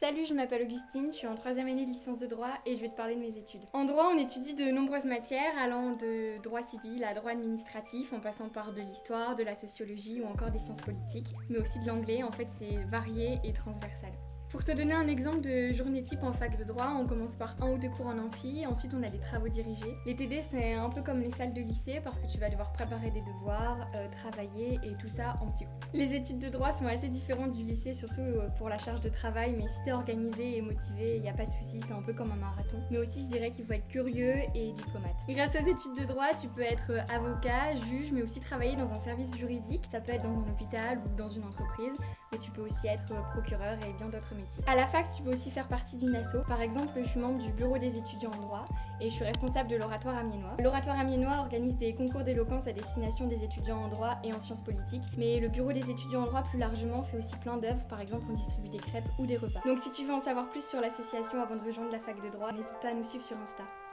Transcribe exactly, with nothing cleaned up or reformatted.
Salut, je m'appelle Augustine, je suis en troisième année de licence de droit et je vais te parler de mes études. En droit, on étudie de nombreuses matières allant de droit civil à droit administratif en passant par de l'histoire, de la sociologie ou encore des sciences politiques, mais aussi de l'anglais. En fait, c'est varié et transversal. Pour te donner un exemple de journée type en fac de droit, on commence par un ou deux cours en amphi, ensuite on a des travaux dirigés. Les T D, c'est un peu comme les salles de lycée parce que tu vas devoir préparer des devoirs, euh, travailler et tout ça en petits groupes. Les études de droit sont assez différentes du lycée, surtout euh, pour la charge de travail, mais si t'es organisé et motivé, il n'y a pas de souci, c'est un peu comme un marathon. Mais aussi, je dirais qu'il faut être curieux et diplomate. Grâce aux études de droit, tu peux être avocat, juge, mais aussi travailler dans un service juridique. Ça peut être dans un hôpital ou dans une entreprise, mais tu peux aussi être procureur et bien d'autres métiers. À la fac, tu peux aussi faire partie d'une asso. Par exemple, je suis membre du bureau des étudiants en droit et je suis responsable de l'oratoire amiénois. L'oratoire amiénois organise des concours d'éloquence à destination des étudiants en droit et en sciences politiques, mais le bureau des étudiants en droit plus largement fait aussi plein d'œuvres. Par exemple, on distribue des crêpes ou des repas. Donc si tu veux en savoir plus sur l'association avant de rejoindre la fac de droit, n'hésite pas à nous suivre sur Insta.